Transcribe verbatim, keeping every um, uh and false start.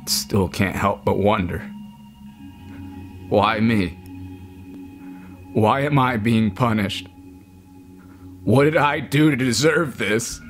still can't help but wonder. Why me? Why am I being punished? What did I do to deserve this?